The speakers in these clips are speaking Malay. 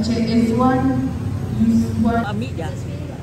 Encik Izwan Yuswan. Ambil dah.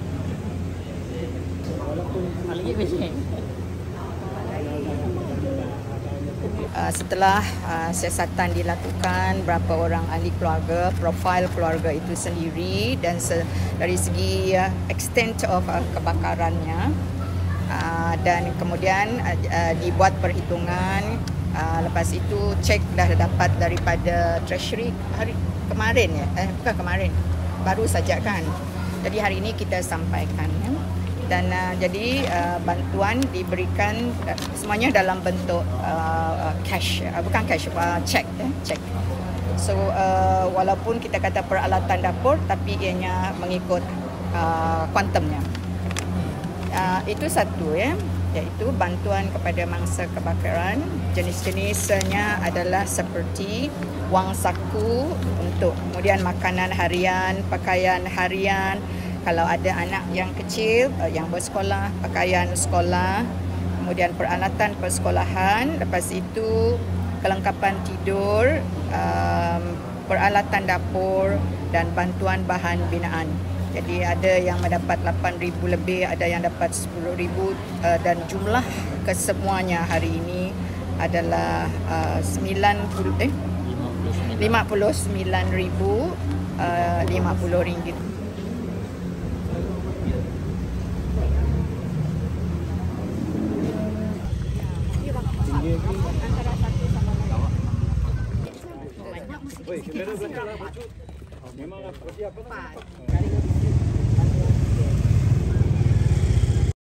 Setelah siasatan dilakukan, berapa orang ahli keluarga, profil keluarga itu sendiri dan dari segi extent of kebakarannya, dan kemudian dibuat perhitungan. Lepas itu cek dah dapat daripada Treasury hari kemarin bukan kemarin, baru saja kan. Jadi hari ini kita sampaikan ya. Dan jadi bantuan diberikan semuanya dalam bentuk cash, bukan cash, cek cek. So walaupun kita kata peralatan dapur, tapi ianya mengikut kuantumnya. Itu satu ya, iaitu bantuan kepada mangsa kebakaran. Jenis-jenisnya adalah seperti wang saku untuk kemudian makanan harian, pakaian harian. Kalau ada anak yang kecil yang bersekolah, pakaian sekolah, kemudian peralatan persekolahan, lepas itu kelengkapan tidur, peralatan dapur dan bantuan bahan binaan. Jadi ada yang mendapat 8,000 lebih, ada yang dapat 10,000 dan jumlah kesemuanya hari ini adalah 59,050 ringgit. Memanglah seperti apa?